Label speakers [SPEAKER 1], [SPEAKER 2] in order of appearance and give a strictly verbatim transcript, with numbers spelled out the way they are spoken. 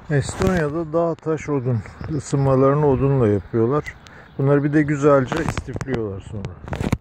[SPEAKER 1] Estonya'da dağ taş odun ısınmalarını odunla yapıyorlar. Bunları bir de güzelce istifliyorlar sonra.